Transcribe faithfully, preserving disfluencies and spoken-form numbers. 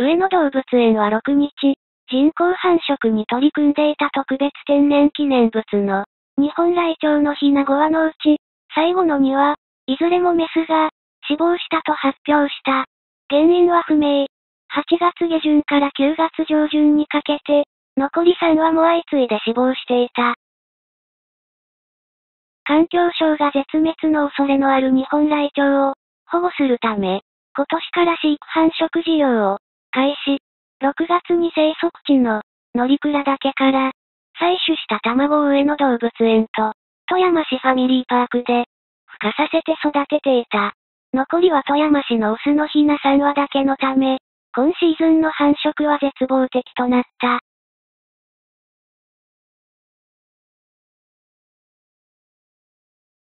上野動物園はろくにち、人工繁殖に取り組んでいた特別天然記念物の、日本ライチョウのヒナごわのうち、最後のに羽、いずれもメスが、死亡したと発表した。原因は不明。はちがつげじゅんからくがつじょうじゅんにかけて、残りさん羽も相次いで死亡していた。環境省が絶滅の恐れのある日本ライチョウを保護するため、今年から飼育繁殖事業を開始。ろくがつに生息地の乗鞍岳から採取した卵を上野動物園と富山市ファミリーパークで孵化させて育てていた。残りは富山市のオスのヒナさん羽だけのため、今シーズンの繁殖は絶望的となった。